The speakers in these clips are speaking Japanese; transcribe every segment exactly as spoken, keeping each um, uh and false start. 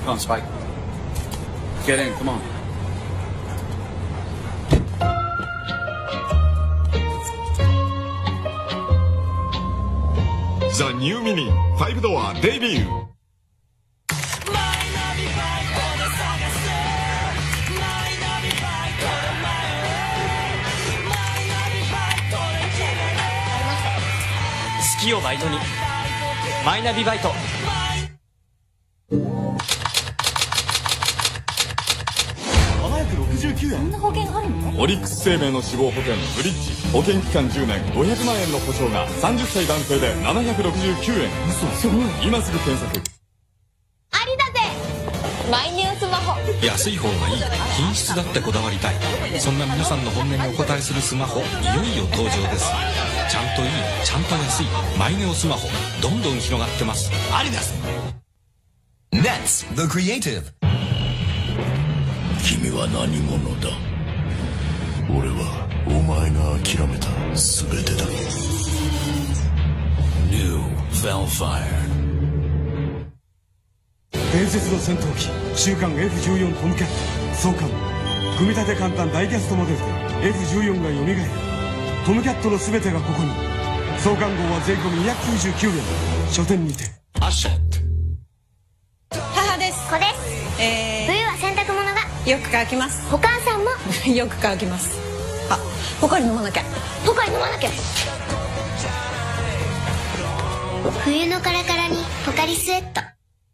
on, Spike. Get in, come on. The New Mini ファイブドアデビュー。 好きをバイトにマイナビバイト。 ななひゃくろくじゅうきゅうえん。 そんな保険あるの？ オリックス生命の死亡保険ブリッジ、保険期間じゅうねんごひゃくまんえんの保証がさんじゅっさい男性でななひゃくろくじゅうきゅうえん。 嘘、すごい。 今すぐ検索。 ありだぜ。マイニュースマホ。 安い方がいい、品質だってこだわりたい、そんな皆さんの本音にお答えするスマホ、いよいよ登場です。ちゃんといい、ちゃんと安いマイネオスマホ、どんどん広がってます。 ありだぜ。 That's the creative。 君は何者だ。俺はお前が諦めた全てだ。 New Velfire。 伝説の戦闘機週刊 エフじゅうよん トムキャット創刊。組み立て簡単ダイキャストモデルで エフじゅうよん がよみがえる。トムキャットの全てがここに。創刊号は税込みにひゃくきゅうじゅうきゅうえん。書店にて。 アシェット。 母です。 子です。 え冬は洗濯物がー、よく乾きます。 お母さんもよく乾きます。あ、ポカリ飲まなきゃ。 ポカリ飲まなきゃ。冬のカラカラにポカリスエット。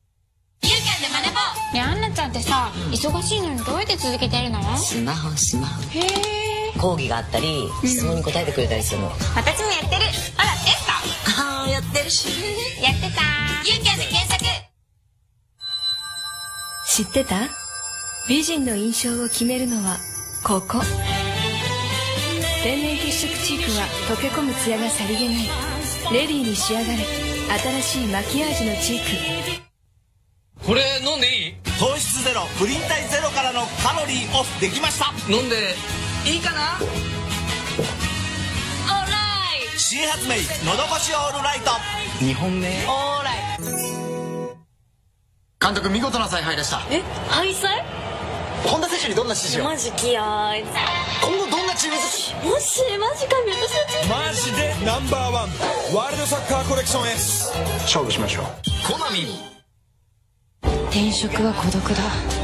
ねえ、アンナちゃんってさ、忙しいのにどうやって続けてるの？ スマホスマホ。 へえ。 講義があったり質問に答えてくれたりするの。 私もやってる。あら、テスト。 ああ、やってるし。 やってた。ユーキャンで検索。 知ってた？美人の印象を決めるのはここ。天然血色チークは溶け込むツヤがさりげない。レディーに仕上がれ。新しいマキアージュのチーク。 これ飲んでいい？ 糖質ゼロ、プリン体ゼロからのカロリーオフできました。 飲んでいいかな？ オーライ。 新発明のど越しオールライト。 にほんめ。 オーライ。 監督、見事な采配でした。 え、廃材？ 本田選手にどんな指示を？ マジ気合い。 今後どんなチーム作り？ もしマジか、私たちマジでナンバーワンワールドサッカーコレクション S。 勝負しましょう。コナミ。 転職は孤独だ。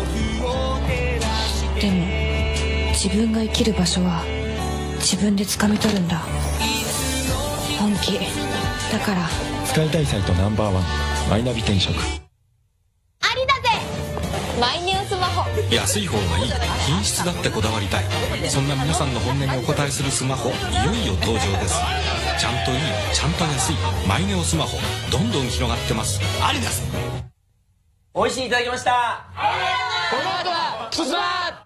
でも自分が生きる場所は自分で掴み取るんだ。本気だから。 使いたいサイトナンバーワンマイナビ転職。 ありだぜ。 マイニュースマホ。 安い方がいい、品質だってこだわりたい、そんな皆さんの本音にお答えするスマホ、いよいよ登場です。ちゃんといい、ちゃんと安いマイネオスマホ、どんどん広がってます。 ありだぜ。美味しいいただきました。この後はキスマー